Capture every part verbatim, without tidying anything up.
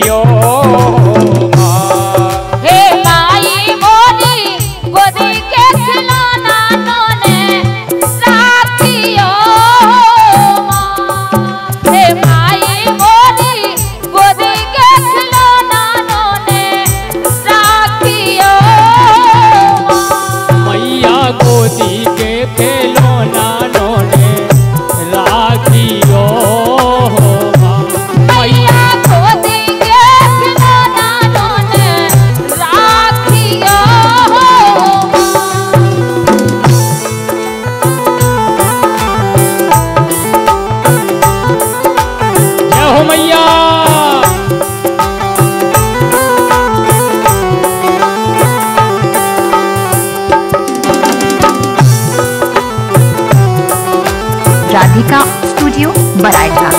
राखियो हे माई मोरी गोदी के खिलौना नोने राखियो हे माई मोरी गोदी के खिलौना नोने राखियो मैया गोदी के खिलौना नोने राखियो मैया गोदी के खिलौना नोने राखियो जय हो मैया। राधिका स्टूडियो बराइटा।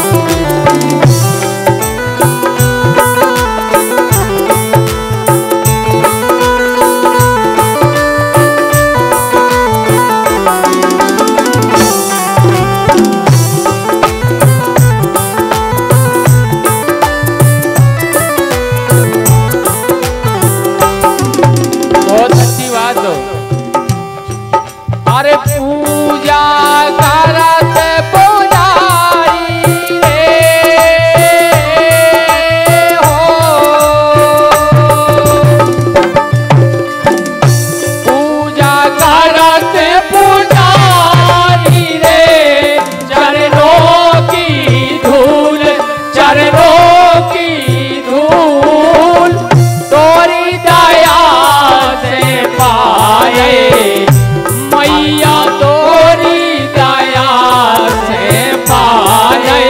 बहुत अच्छी बात हो। अरे पूजा करत पुजारी रे हो, पूजा करत पुजारी रे, चरणों की धूल चरणों की धूल तोरी दया से पाए मैया तोरी दया से पाए।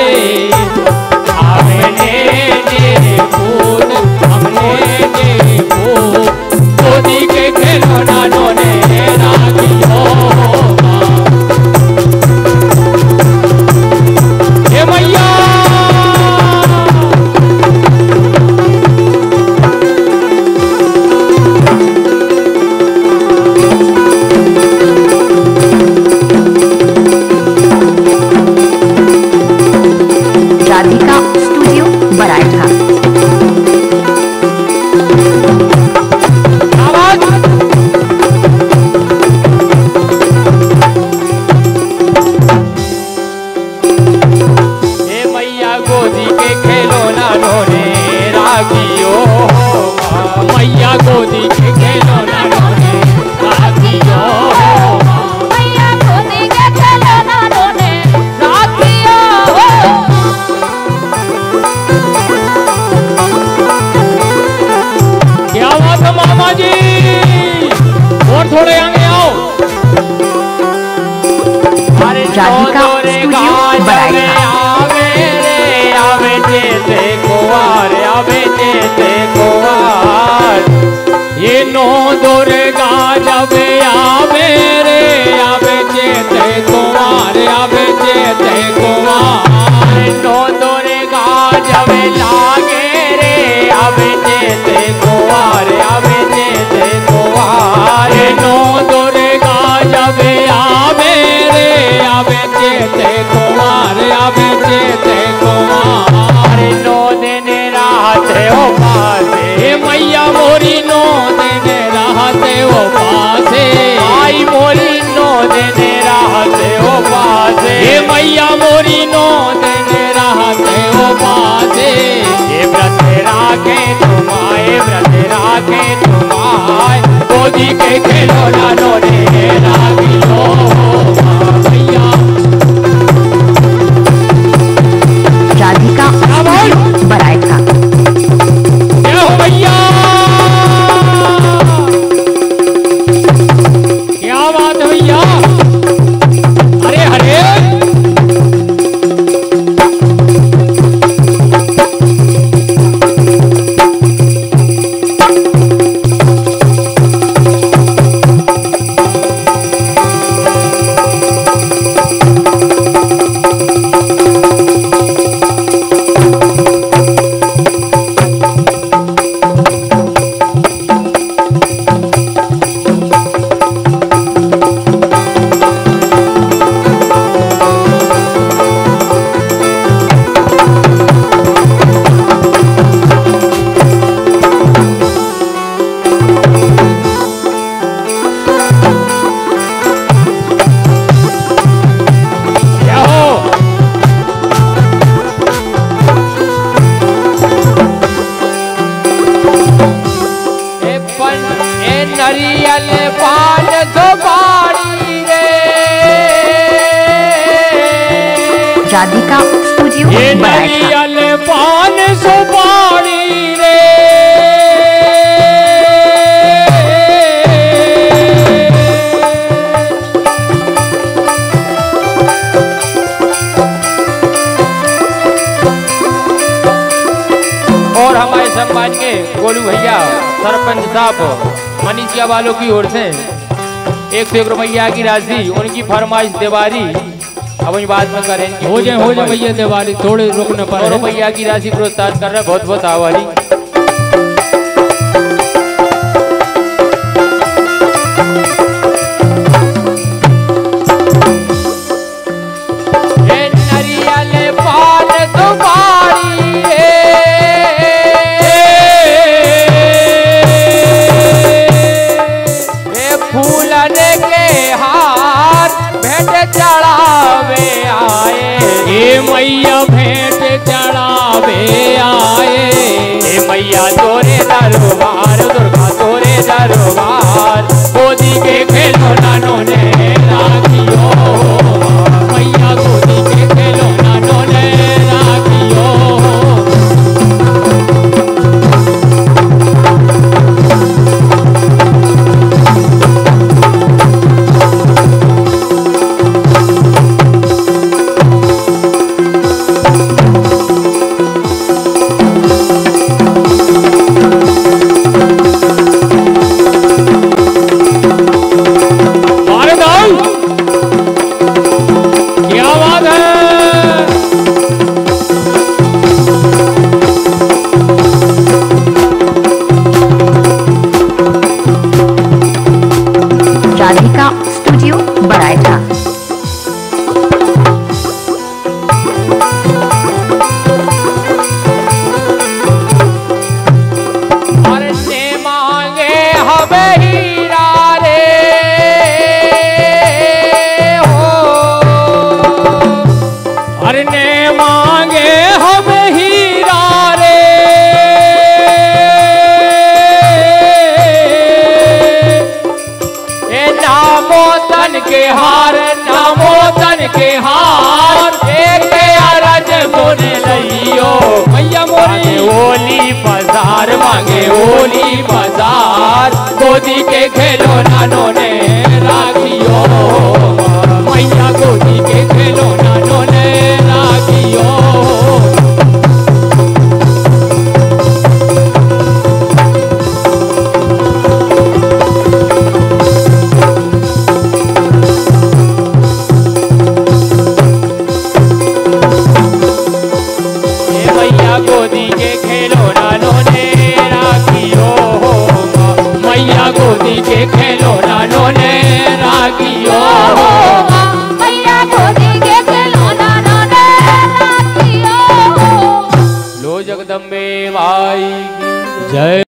हमने ने फूल हमने ने फूल गोदी के खिलौना नोने राखियो हे मैया। राधिका स्टूडियो बराइटा। आवाज हे मैया गोदी के खिलौना नोने राखियो मैया गोदी के खिलौना नोने राखियो मैया गोदी के खिलौना नोने राखियो क्या बात है मामा जी। और थोड़े आगे आओ। अरे राधिका स्टूडियो बराइटा। आवे रे आवे जैसे कुंवर आवे जैसे कुंवर ये नो दुर्गा जब आवे रे आवे जैसे कुंवर आवे जैसे कुंवर नो दुर्गा जब लागे रे आवे जैसे कुंवर आवे जैसे कुंवर नो दुर्गा जब आवे रे आवे जैसे कुंवर आवे जैसे कुंवर नो दिन रात हो पासे मैया मोरी नो दिन रात हो पासे आई मोरी नो दिन रात हो पासे मैया मोरी नो दिन रात हो पासे ये व्रत राखे तुम आए व्रत राखे तुम आए गोदी के खिलौना नोने राखियो मैया। राधिका स्टूडियो बराइटा। जय हो मैया। क्या बात है भैया। हरे हरे नारियल पान सुपारी रे राधिका स्टूडियो ये बराइठा। नारियल पान सुपारी रे और हमारे समाज के गोलू भैया सरपंच साहब मनीषिया वालों की ओर से एक सौ एक रुपया की राशि उनकी फरमाइश दिवाली अब हम बाद में करेंगे। हो जाए हो जाए भैया दिवाली थोड़े रुकने पर सौ रुपया की राशि प्रोत्साहन कर रहे हैं, बहुत बहुत आभारी। नारियल पान सुपारी फूलन के हार भेंट चढ़ावे आए ए मैया भेंट चढ़ावे आए ए मैया तोरे दरबार दुर्गा तोरे दरबार गोदी के खिलौना ने राखियो मैया गोदी के खिलौना ने राखियो क्या बात है। राधिका स्टूडियो बराइठा। से मांगे हमें हीरा रे हो अरे ने मांगे हम हीरा रे ए नामो तन के हार नामो तन के हार एक अरज सुन लियो मैया मोरी ओली बाजार मांगे ओली बाजार गोदी के खिलौना ने राखियो मैया गोदी के खिलौना ने राखियो ए मैया गोदी के खिलौना ने राखियो मैया गोदी के खिलौना ने राखियो मैया गोदी के खिलौना ने राखियो। लो जगदम्बे माई की जय।